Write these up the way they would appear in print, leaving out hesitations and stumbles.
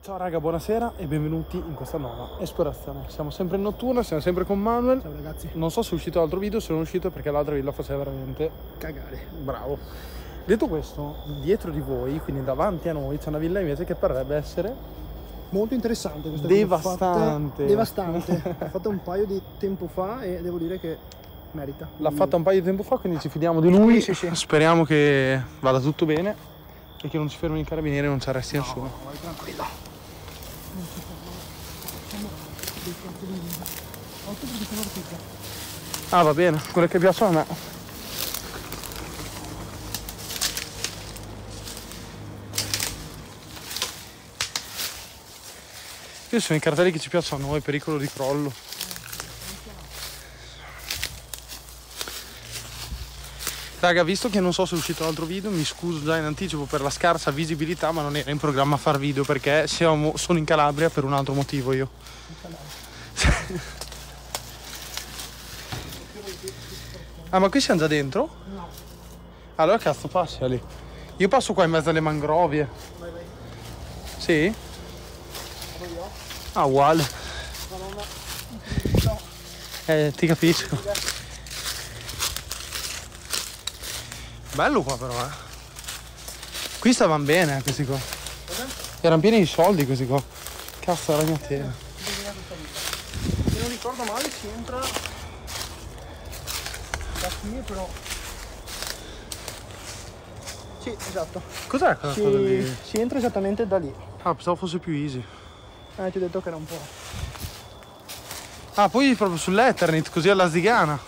Ciao raga, buonasera e benvenuti in questa nuova esplorazione. Siamo sempre in notturna, siamo sempre con Manuel. Ciao ragazzi. Non so se è uscito l'altro video, se non è uscito perché l'altra villa faceva veramente Cagare. bravo. Detto questo, dietro di voi, quindi davanti a noi, c'è una villa invece che potrebbe essere Molto interessante questa devastante. Devastante. L'ho fatta un paio di tempo fa e devo dire che merita. L'ha fatta un paio di tempo fa, quindi ci fidiamo di lui. Sì. Speriamo che vada tutto bene e che non ci fermino i carabinieri e non ci arresti nessuno. No, vai tranquillo. Ah, va bene, quelle che piacciono a me. Io sono i cartelli che ci piacciono a noi, pericolo di crollo. Raga, visto che non so se è uscito l'altro video, mi scuso già in anticipo per la scarsa visibilità, ma non era in programma a far video perché sono in Calabria per un altro motivo io. Ah, ma qui siamo già dentro? No. Allora cazzo passi lì? Io passo qua in mezzo alle mangrovie. Vai. Sì? Vado io? Ah, uguale. No. Ti capisco. Bello qua però, eh. Qui stavano bene, questi qua. Erano pieni di soldi questi qua. Cazzo, la ragnatela. Se non ricordo male si entra da qui però. Sì, esatto. Cos'è quella cosa lì? Si entra esattamente da lì. Ah, pensavo fosse più easy. Ti ho detto che era un po'. Ah, poi proprio sull'Ethernet, così alla zigana.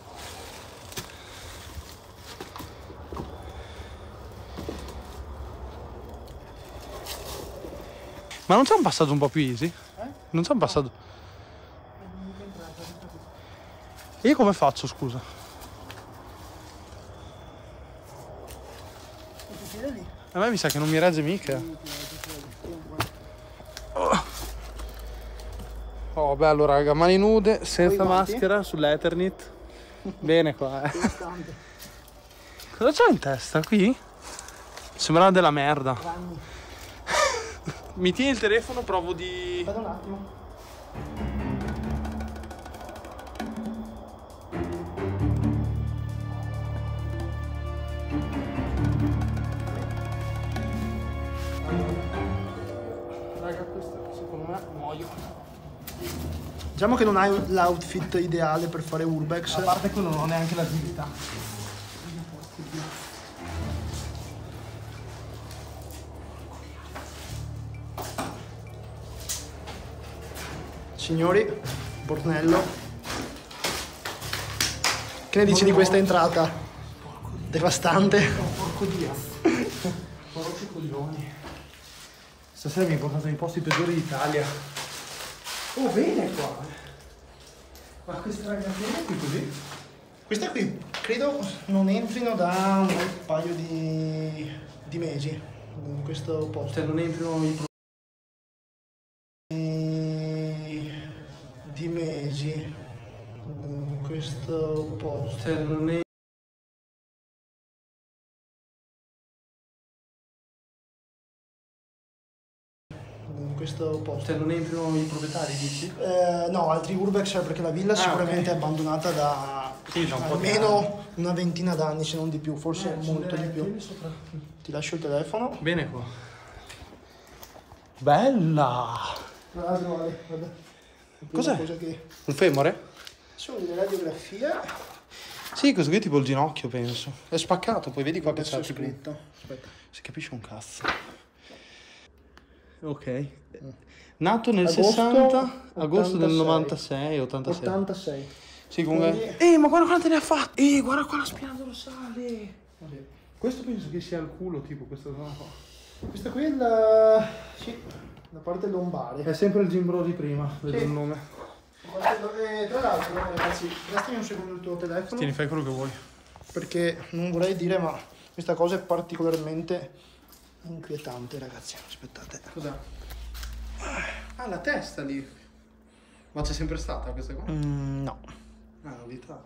Ma non c'è un passaggio un po' più easy? Non c'è un passaggio. E io come faccio, scusa? Lì. A me mi sa che non mi regge mica. Oh, bello raga, mani nude, senza Poi guanti? maschera, sull'Ethernet. Bene qua, eh. Devastante. Cosa c'ho in testa qui? Sembrava della merda. Ragni. Mi tieni il telefono, provo di... Aspetta un attimo. Raga, questo secondo me muoio. Diciamo che non hai l'outfit ideale per fare urbex. A parte che non ho neanche l'agilità. Signori, Bornello. Che ne dici di questa entrata? Devastante. Porco dia. Porco coglioni. Stasera mi hai portato nei posti peggiori d'Italia. Oh, bene qua. Ma queste ragazzine qui così? Queste qui credo non entrino da un bel paio di mesi in questo posto. Cioè non entrano i Di mesi in questo posto. Cioè non è... In questo posto. Cioè non entrano i proprietari, dici? No, altri urbex perché la villa sicuramente ok. è abbandonata da Sì, da un po' di almeno una ventina d'anni, se non di più, forse molto di più. Tieni sopra. Ti lascio il telefono. Bene qua. Bella! Guarda. Cos'è? Cosa che... Un femore? Sono delle radiografie. Sì, questo qui è tipo il ginocchio, penso. È spaccato, poi vedi qua che c'è Adesso tipo... scritto. Aspetta. Si capisce un cazzo. Ok. Nato nel Agosto 60, agosto del 86. 96, 86. 86. Sì, comunque... ma guarda quante ne ha fatte! Guarda qua la spina dorsale! Questo penso che sia il culo, tipo, questa zona qua. Questa qui è la... sì, la parte lombare. È sempre il gimbro di prima, vedo Sì. il nome. Tra l'altro, ragazzi, prestami un secondo il tuo telefono. Tieni, fai quello che vuoi. Perché non vorrei dire, ma questa cosa è particolarmente inquietante, ragazzi. Aspettate. Cos'è? Ah, la testa lì. Ma c'è sempre stata questa qua? No. Ah, novità.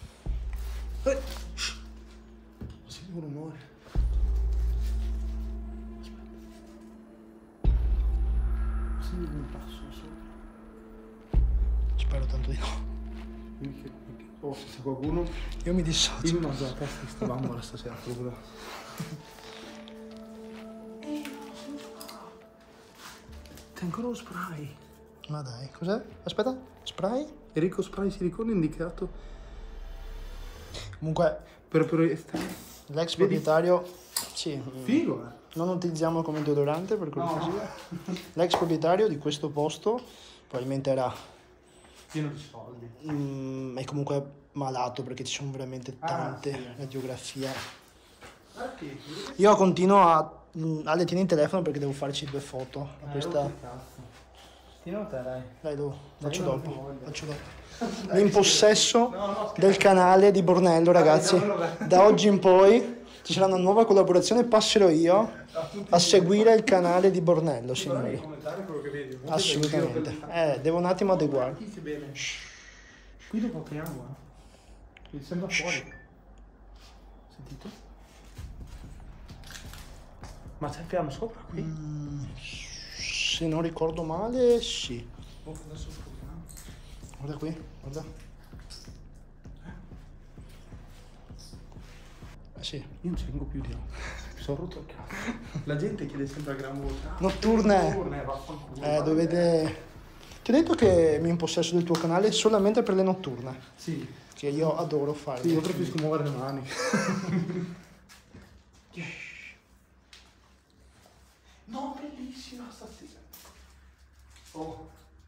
Senti un rumore. un passo sopra. Spero tanto di no. Oh, se c'è qualcuno, Io mi dissocio. io mi mangio la testa di sta bambola stasera proprio. C'è ancora lo spray. Ma dai, cos'è? Aspetta, spray? Enrico Spray silicone indicato Comunque, per l'ex proprietario... Sì, figo, non utilizziamo come deodorante per cortesia. No. L'ex proprietario di questo posto probabilmente era... Pieno di soldi. è comunque malato perché ci sono veramente tante sì. radiografie. Perché? Io continuo a... Ale, tieni il telefono perché devo farci 2 foto. Questa... Tienilo te, dai. Dai, lo faccio io non dopo. ti voglio. Faccio dopo. In possesso No, del canale di Bornello, ragazzi. Da oggi in poi ci sarà una nuova collaborazione. Passerò io a seguire il canale di Bornello, signori. Commentare quello che vedi. Assolutamente. Devo un attimo adeguare. Bene. Qui dopo apriamo, mi sembra fuori. Sentito? Ma c'è il piano sopra qui? Se non ricordo male, sì. Oh, adesso scusiamo. Guarda qui, guarda. Sì. Io non ci vengo più di no. Mi sono rotto il cazzo. La gente chiede sempre a gran voce. Notturne. Vaffanculo. Dovete... Ti ho detto che mi impossesso del tuo canale solamente per le notturne. Sì. Che io adoro fare. Sì, io preferisco muovere le mani. No, bellissima stasera. Oh.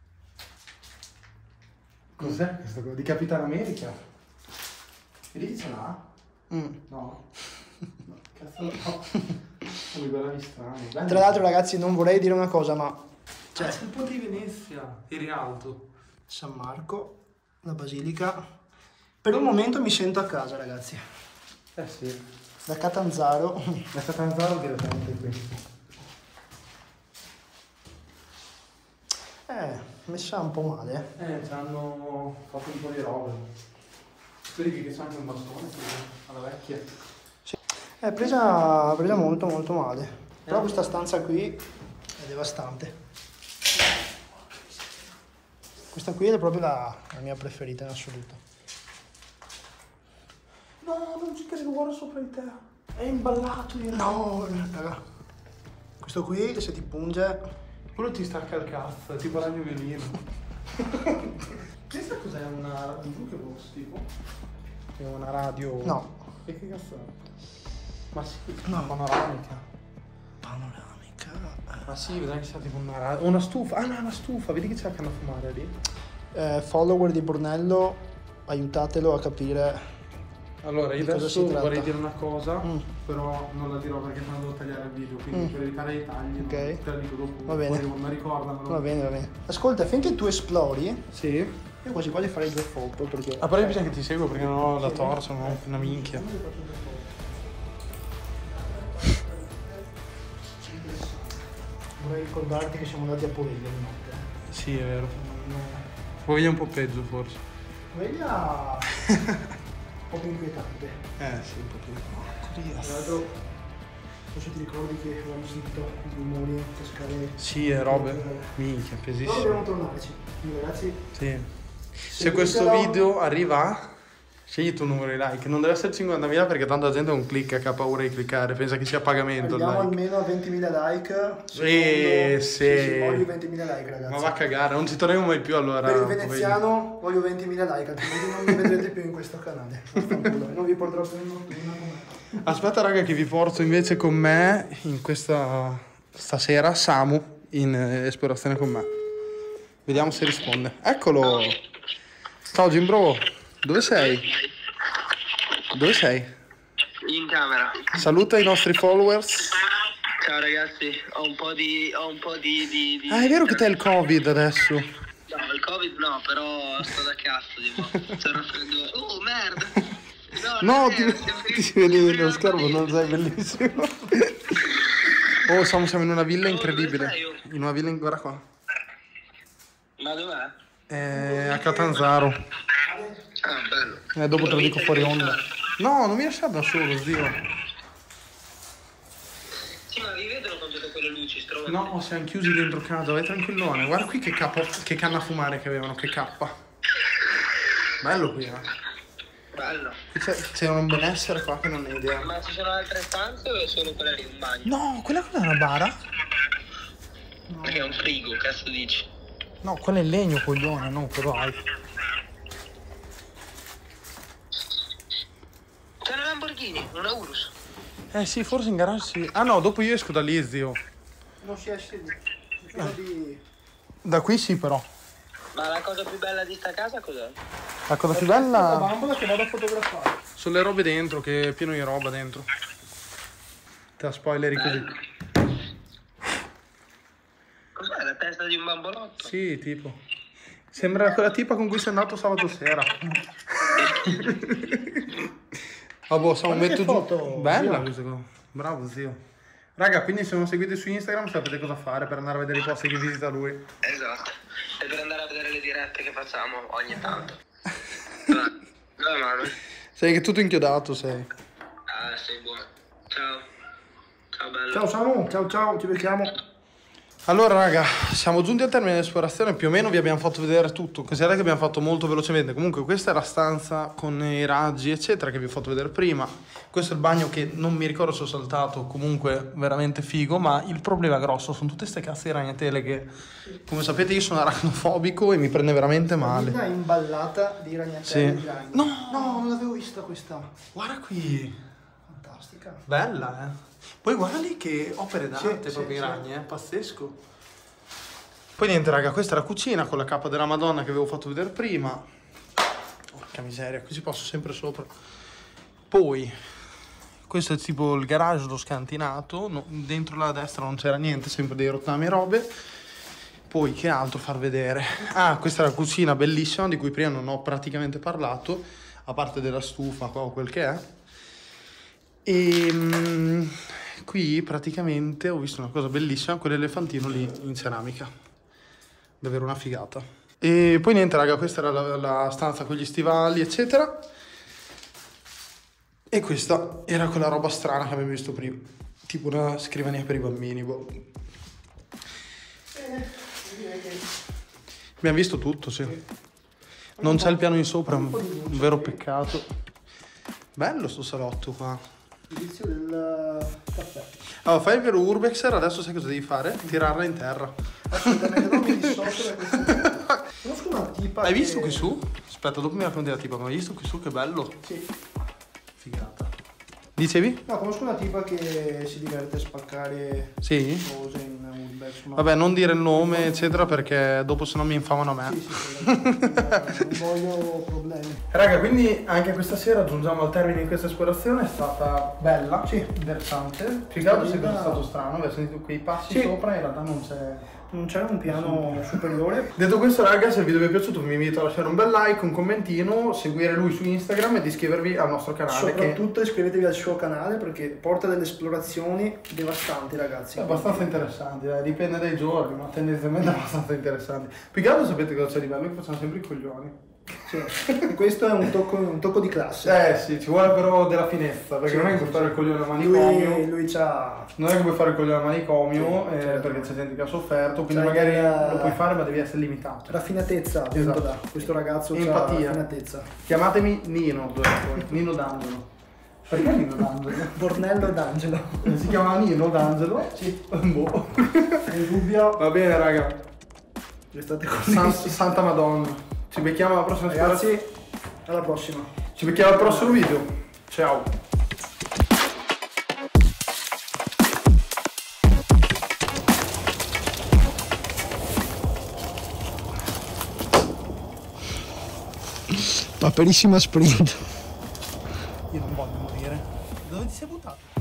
Cos'è questo? Di Capitan America? Vedi che ce l'ha? No. No, cazzo no. Mi guardavi strano. Tra l'altro, ragazzi, non vorrei dire una cosa, ma... C'è il ponte di Venezia, in rialto. San Marco, la Basilica. Per un momento mi sento a casa, ragazzi. Sì. Da Catanzaro. Da Catanzaro direttamente qui. Messa un po' male. Ci hanno fatto un po' di robe. Vedi che c'è anche un bastone alla vecchia. Sì. È presa molto molto male. Però questa stanza qui è devastante. Questa qui è proprio la mia preferita in assoluto. No, non ci credo, guarda sopra di te. È imballato in No, raga. Questo qui se ti punge... Quello ti stacca il cazzo, è tipo ragno violino. Questa cos'è? Una radio che box tipo? È una radio... No. E che cazzo è? Ma sì, No. panoramica. Panoramica. Ma sì, vedrai che c'è tipo una radio... Una stufa, no, è una stufa, vedi che c'è la canna a fumare lì? Follower di Bornello, aiutatelo a capire... Allora, io di cosa adesso si tratta. vorrei dire una cosa, però non la dirò perché non devo tagliare il video, quindi per evitare i tagli Ok. te la dico dopo. Va bene. Poi non ricordano. Va bene, va bene. Ascolta, finché tu esplori, Sì. io quasi voglio fare 2 foto perché... Ah, però bisogna che ti seguo perché non ho la torcia, non ho una minchia. Vorrei ricordarti che siamo andati a Poveglia di notte. Sì, è vero. Poi è un po' peggio forse. Poveglia... un po' più inquietante. Sì, un po' più. Tra l'altro, forse ti ricordi che avevamo sentito i rumori, cascare... Sì, è robe. Minchia, Però pesissimo. dobbiamo tornarci. Quindi, ragazzi, Sì. Se questo video arriva, scegli il tuo numero di like. Non deve essere 50.000 perché tanta gente non clicca, che ha paura di cliccare, pensa che sia a pagamento il arriviamo like. almeno a 20.000 like. Sì. Sì, voglio 20.000 like, ragazzi. Ma va a cagare, non ci torneremo mai più allora. Per il veneziano voglio 20.000 like, altrimenti non mi vedrete più in questo canale. Vaffanculo. Non vi porterò più in notturna con me. Aspetta raga che vi porto invece con me in questa stasera Samu in esplorazione con me. Vediamo se risponde. Eccolo. Ciao Gimbro. Dove sei? Dove sei? In camera. Saluta i nostri followers. Ciao ragazzi, ho un po' di Ah, è vero che t'hai il Covid adesso. No, il Covid no, però sto da cazzo, tipo. C'è il raffreddore. Oh, merda! No, non è vero, ti vedi nello schermo, non sei bellissimo. Oh, siamo in una villa incredibile. In una villa, guarda qua. Ma dov'è? A Catanzaro. Ah, bello. Dopo te lo dico fuori onda. No, non mi lasciare da solo, zio. Sì, ma vi vedono con tutte quelle luci, No, siamo chiusi dentro casa, vai tranquillone. Guarda qui che canna a fumare che avevano, che cappa. Bello qui, Bello. C'è un benessere qua che non ho idea. Ma ci sono altre stanze o è solo quella lì, un bagno? No, quella è una bara? Perché è un frigo, cazzo dici? No, quello è il legno, coglione, no, però hai. C'è una Lamborghini, una Urus. Eh sì, forse in garage sì. Ah no, dopo io esco da lì, zio. Non si esce di... Da qui sì, però. Ma la cosa più bella di sta casa cos'è? La cosa più La bella bambola che vado a fotografare. sono le robe dentro, che è pieno di roba dentro. Te la spoileri così. Cos'è, la testa di un bambolotto? Sì, tipo. Sembra quella tipa con cui sei andato sabato sera. Vabbè, siamo Guarda che metto foto, giù. Bella zio. questa cosa. Bravo, zio. Raga, quindi se non seguite su Instagram sapete cosa fare per andare a vedere i posti che visita lui. Esatto. E per andare a vedere le dirette che facciamo ogni tanto. Dove Manuel? Sei che tutto inchiodato, sei. Ah, sei buono. Ciao. Ciao bello. Ciao Samu, ciao ciao, ci becchiamo. Allora raga, siamo giunti al termine dell'esplorazione, più o meno vi abbiamo fatto vedere tutto, considerate che abbiamo fatto molto velocemente. Comunque questa è la stanza con i raggi eccetera che vi ho fatto vedere prima. Questo è il bagno che non mi ricordo se ho saltato, comunque veramente figo, ma il problema grosso sono tutte queste cazzo di ragnatele che, come sapete, io sono arachnofobico e mi prende veramente male. Una imballata di ragnatele Sì. giganti. No, No, non l'avevo vista questa. guarda qui, Fantastica. bella Poi guarda lì che opere d'arte Sì, proprio sì, i ragni, pazzesco. Poi niente raga, questa è la cucina con la cappa della Madonna che avevo fatto vedere prima. Porca miseria, qui ci passo sempre sopra. Poi, questo è tipo il garage, lo scantinato, dentro la destra non c'era niente, sempre dei rottami e robe. Poi che altro far vedere? Ah, questa è la cucina bellissima di cui prima non ho praticamente parlato, a parte della stufa qua o quel che è. E qui praticamente ho visto una cosa bellissima, quell'elefantino lì in ceramica. Davvero una figata. E poi niente raga, questa era la stanza con gli stivali eccetera. E questa era quella roba strana che abbiamo visto prima, tipo una scrivania per i bambini, boh. Abbiamo visto tutto, sì. Non c'è il piano di sopra, un vero peccato. Bello sto salotto qua. Inizio del caffè. Allora, fai il vero urbexer, adesso sai cosa devi fare? Tirarla in terra. Assolutamente, non mi dissocio da questa. Conosco una tipa. Hai che... visto qui su? Aspetta, dopo mi racconti la tipa, ma hai visto qui su che bello? Sì. Figata. Dicevi? No, conosco una tipa che si diverte a spaccare Sì? cose in urbex. Ma... Vabbè, non dire il nome, eccetera, perché dopo sennò mi infamano a me. Sì, non voglio problemi. Raga, quindi anche questa sera giungiamo al termine di questa esplorazione, è stata bella, sì, interessante. Più che altro è stato strano, aver sentito quei passi sopra, in realtà non c'era un piano superiore. Detto questo raga, se il video vi è piaciuto vi invito a lasciare un bel like, un commentino, seguire lui su Instagram ed iscrivervi al nostro canale. Soprattutto iscrivetevi al suo canale perché porta delle esplorazioni devastanti ragazzi. È abbastanza interessanti, dipende dai giorni, ma tendenzialmente abbastanza interessanti. Più che altro sapete cosa c'è di bello? Che facciamo sempre i coglioni. Sì. Questo è un tocco di classe. Sì, ci vuole però della finezza, perché non è che puoi fare il coglione al manicomio. Lui c'ha... Non è che puoi fare il coglione al manicomio, Sì, certo. perché c'è gente che ha sofferto, quindi C'è magari della- lo puoi fare ma devi essere limitato. Raffinatezza dentro da questo ragazzo. Empatia. C'ha raffinatezza. Chiamatemi Nino, Nino D'Angelo. Perché Nino D'Angelo? Bornello d'Angelo. Si chiama Nino D'Angelo? Sì. Boh. In dubbio. Va bene raga, Restate connessi. Santa Madonna. Ci becchiamo alla prossima Ragazzi, alla prossima. Ci becchiamo al prossimo video. Ciao. Paperissima sprint. Io non voglio morire. Dove ti sei buttato?